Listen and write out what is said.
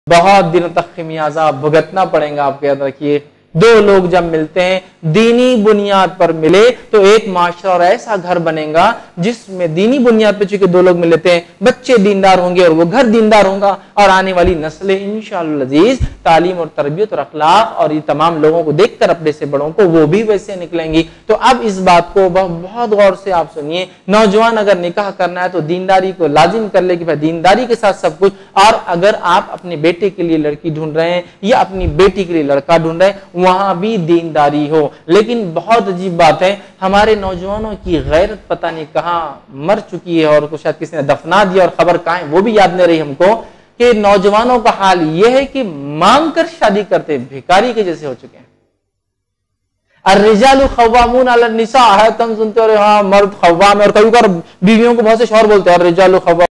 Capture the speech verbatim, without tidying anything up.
बहुत दिनों तक खमियाजा भुगतना पड़ेगा आपके। याद रखिए, दो लोग जब मिलते हैं दीनी बुनियाद पर मिले तो एक माशरा और ऐसा घर बनेगा जिसमें दीनी बुनियाद पर चूंकि दो लोग मिलते हैं, बच्चे दीनदार होंगे और वो घर दीनदार होगा और आने वाली नस्लें इंशाअल्लाह अजीज तालीम और तरबियत और अखलाक और ये तमाम लोगों को देखकर अपने से बड़ों को वो भी वैसे निकलेंगी। तो अब इस बात को बहुत गौर से आप सुनिए, नौजवान अगर निकाह करना है तो दीनदारी को लाजिम कर ले कि भाई दीनदारी के साथ सब कुछ। और अगर आप अपने बेटे के लिए लड़की ढूंढ रहे हैं या अपनी बेटी के लिए लड़का ढूंढ रहे हैं, वहां भी दीनदारी हो। लेकिन बहुत अजीब बात है, हमारे नौजवानों की गैरत पता नहीं कहां मर चुकी है और शायद किसी ने दफना दिया और खबर कहां है वो भी याद नहीं रही हमको, कि नौजवानों का हाल यह है कि मांग कर शादी करते भिखारी के जैसे हो चुके हैं। अर्रिजालु खव्वामून अला निसा है, तुम सुनते हो हाँ मर्द खव्वाम है, और कभी कभी बीवियों को बहुत से शौहर बोलते हैं अर्रिजालु खव्वाम